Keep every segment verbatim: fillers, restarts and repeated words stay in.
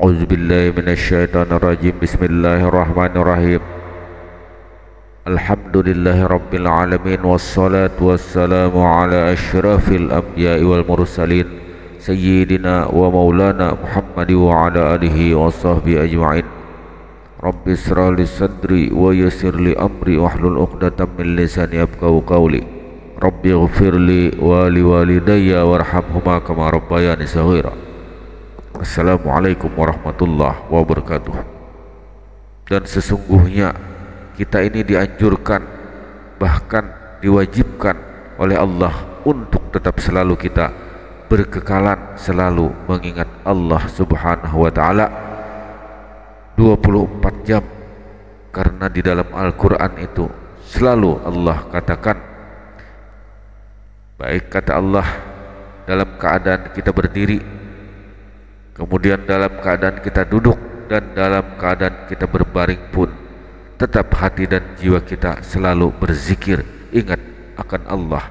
A'udzu billahi minasyaitonir rajim. Bismillahirrahmanirrahim. Alhamdulillahi rabbil alamin wassalatu wassalamu ala asyrafil anbiya'i wal mursalin sayyidina wa maulana Muhammad wa ala alihi wa sahbihi ajma'in. Rabbi israh li sadri wa yassir li amri wahlul 'uqdatam min lisani yafqahu qawli. Rabbi ighfirli wa li walidayya warhamhuma kama rabbayani shaghira. Assalamualaikum warahmatullahi wabarakatuh. Dan sesungguhnya kita ini dianjurkan, bahkan diwajibkan oleh Allah untuk tetap selalu kita berkekalan selalu mengingat Allah subhanahu wa ta'ala dua puluh empat jam. Karena di dalam Al-Quran itu selalu Allah katakan, baik kata Allah dalam keadaan kita berdiri, kemudian dalam keadaan kita duduk, dan dalam keadaan kita berbaring pun tetap hati dan jiwa kita selalu berzikir, ingat akan Allah.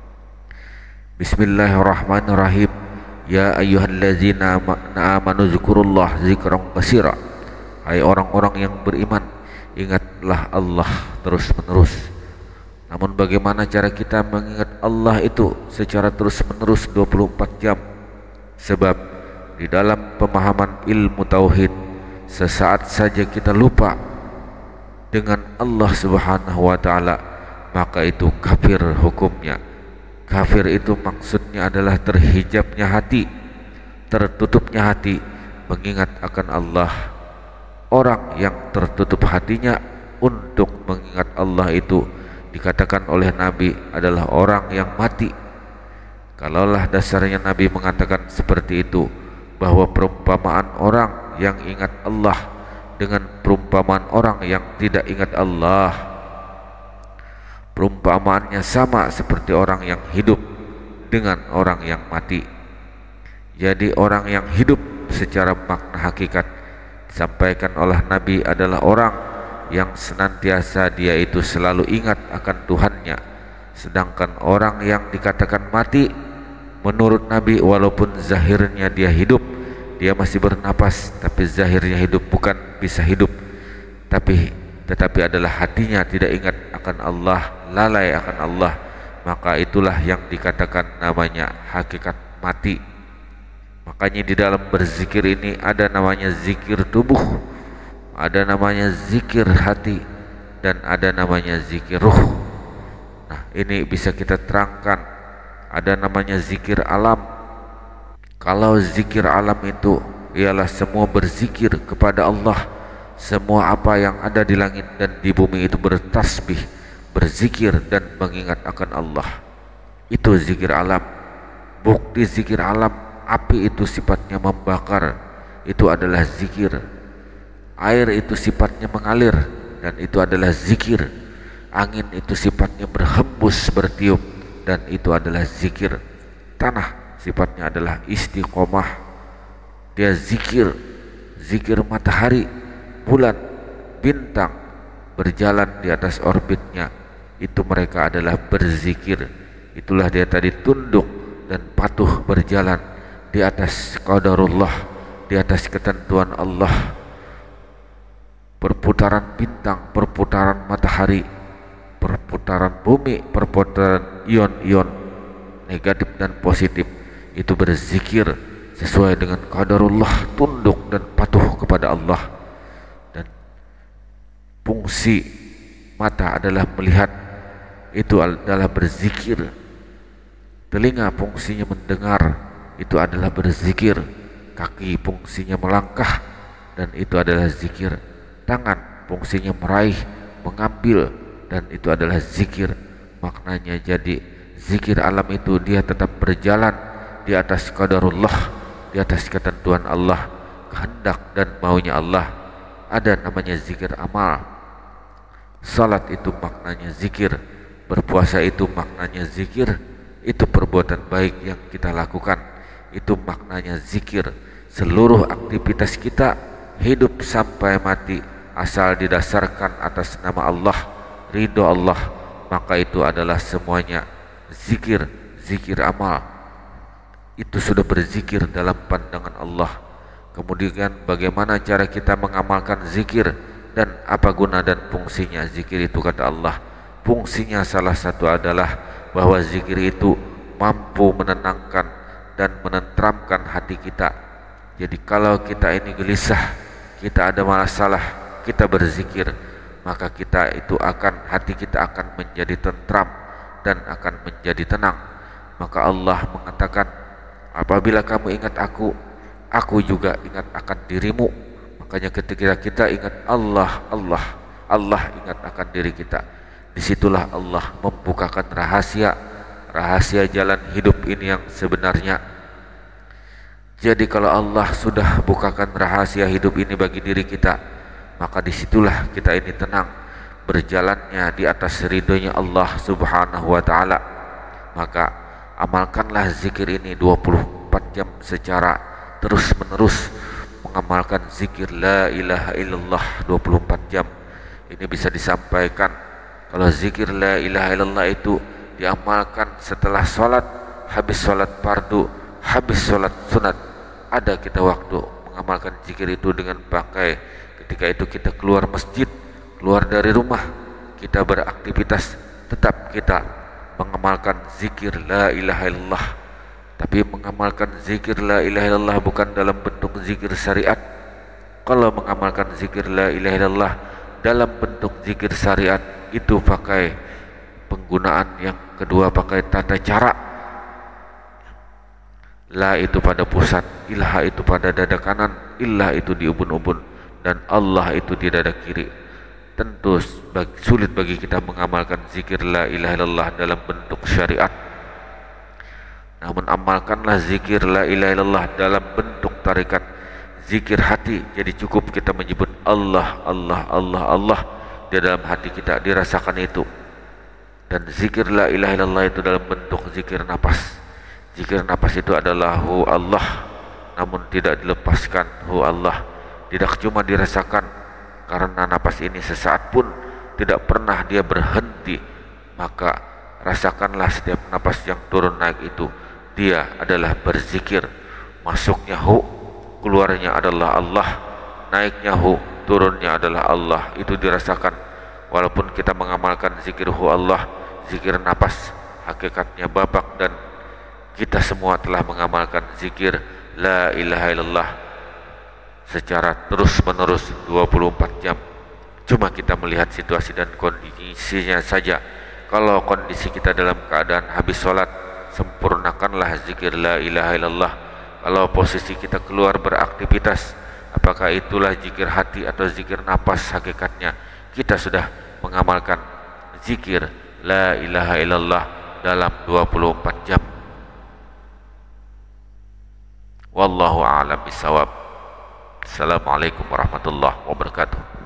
Bismillahirrahmanirrahim. Ya ayyuhallazina amanu zkurullah zikran katsira. Hai orang-orang yang beriman, ingatlah Allah terus menerus. Namun bagaimana cara kita mengingat Allah itu secara terus menerus dua puluh empat jam? Sebab di dalam pemahaman ilmu tauhid, sesaat saja kita lupa dengan Allah subhanahu wa ta'ala, maka itu kafir hukumnya. Kafir itu maksudnya adalah terhijabnya hati, tertutupnya hati mengingat akan Allah. Orang yang tertutup hatinya untuk mengingat Allah itu dikatakan oleh Nabi adalah orang yang mati. Kalaulah dasarnya Nabi mengatakan seperti itu, bahwa perumpamaan orang yang ingat Allah dengan perumpamaan orang yang tidak ingat Allah, perumpamaannya sama seperti orang yang hidup dengan orang yang mati. Jadi orang yang hidup secara makna hakikat disampaikan oleh Nabi adalah orang yang senantiasa dia itu selalu ingat akan Tuhannya. Sedangkan orang yang dikatakan mati, menurut Nabi, walaupun zahirnya dia hidup, dia masih bernapas, tapi zahirnya hidup, bukan bisa hidup, tapi tetapi adalah hatinya tidak ingat akan Allah, lalai akan Allah, maka itulah yang dikatakan namanya hakikat mati. Makanya di dalam berzikir ini ada namanya zikir tubuh, ada namanya zikir hati, dan ada namanya zikir ruh. Nah, ini bisa kita terangkan. Ada namanya zikir alam. Kalau zikir alam itu ialah semua berzikir kepada Allah. Semua apa yang ada di langit dan di bumi itu bertasbih, berzikir dan mengingat akan Allah. Itu zikir alam. Bukti zikir alam, api itu sifatnya membakar, itu adalah zikir. Air itu sifatnya mengalir, dan itu adalah zikir. Angin itu sifatnya berhembus, bertiup, dan itu adalah zikir. Tanah sifatnya adalah istiqomah, dia zikir. Zikir matahari, bulan, bintang berjalan di atas orbitnya, itu mereka adalah berzikir. Itulah dia tadi tunduk dan patuh berjalan di atas qadarullah, di atas ketentuan Allah. Perputaran bintang, perputaran matahari, perputaran bumi, perputaran ion-ion negatif dan positif, itu berzikir sesuai dengan qadarullah, tunduk dan patuh kepada Allah. Dan fungsi mata adalah melihat, itu adalah berzikir. Telinga fungsinya mendengar, itu adalah berzikir. Kaki fungsinya melangkah, dan itu adalah zikir. Tangan fungsinya meraih, mengambil, dan itu adalah zikir. Maknanya jadi zikir alam itu dia tetap berjalan di atas qadarullah, di atas ketentuan Allah, kehendak dan maunya Allah. Ada namanya zikir amal. Salat itu maknanya zikir, berpuasa itu maknanya zikir, itu perbuatan baik yang kita lakukan, itu maknanya zikir. Seluruh aktivitas kita hidup sampai mati asal didasarkan atas nama Allah, ridho Allah, maka itu adalah semuanya zikir, zikir amal. Itu sudah berzikir dalam pandangan Allah. Kemudian bagaimana cara kita mengamalkan zikir dan apa guna dan fungsinya zikir itu, kata Allah. Fungsinya salah satu adalah bahwa zikir itu mampu menenangkan dan menenteramkan hati kita. Jadi kalau kita ini gelisah, kita ada masalah, kita berzikir, maka kita itu akan, hati kita akan menjadi tentram dan akan menjadi tenang. Maka Allah mengatakan, apabila kamu ingat aku, aku juga ingat akan dirimu. Makanya ketika kita ingat Allah, Allah, Allah ingat akan diri kita, disitulah Allah membukakan rahasia, rahasia jalan hidup ini yang sebenarnya. Jadi kalau Allah sudah bukakan rahasia hidup ini bagi diri kita, maka disitulah kita ini tenang, berjalannya di atas ridhonya Allah subhanahu wa ta'ala. Maka amalkanlah zikir ini dua puluh empat jam secara terus menerus, mengamalkan zikir la ilaha illallah dua puluh empat jam. Ini bisa disampaikan kalau zikir la ilaha illallah itu diamalkan setelah sholat, habis sholat fardu, habis sholat sunat, ada kita waktu mengamalkan zikir itu dengan pakai ketika itu kita keluar masjid, keluar dari rumah, kita beraktivitas, tetap kita mengamalkan zikir la ilaha illallah. Tapi mengamalkan zikir la ilaha illallah bukan dalam bentuk zikir syariat. Kalau mengamalkan zikir la ilaha illallah dalam bentuk zikir syariat, itu pakai penggunaan yang kedua, pakai tata cara. La itu pada pusat, ilaha itu pada dada kanan, illah itu di ubun-ubun, dan Allah itu di dada kiri. Tentu bagi, sulit bagi kita mengamalkan zikir la ilaha illallah dalam bentuk syariat. Namun amalkanlah zikir la ilaha illallah dalam bentuk tarikat, zikir hati. Jadi cukup kita menyebut Allah, Allah, Allah, Allah, di dalam hati kita dirasakan itu. Dan zikir la ilaha illallah itu dalam bentuk zikir nafas. Zikir nafas itu adalah hu Allah, namun tidak dilepaskan hu Allah, tidak cuma dirasakan, karena nafas ini sesaat pun tidak pernah dia berhenti. Maka rasakanlah setiap nafas yang turun naik itu, dia adalah berzikir. Masuknya hu, keluarnya adalah Allah, naiknya hu, turunnya adalah Allah. Itu dirasakan. Walaupun kita mengamalkan zikir hu Allah, zikir nafas, hakikatnya babak, dan kita semua telah mengamalkan zikir la ilaha illallah secara terus menerus dua puluh empat jam. Cuma kita melihat situasi dan kondisinya saja. Kalau kondisi kita dalam keadaan habis sholat, sempurnakanlah zikir la ilaha illallah. Kalau posisi kita keluar beraktivitas, apakah itulah zikir hati atau zikir nafas, hakikatnya kita sudah mengamalkan zikir la ilaha illallah dalam dua puluh empat jam. Wallahu a'lam bishawab. Assalamualaikum warahmatullahi wabarakatuh.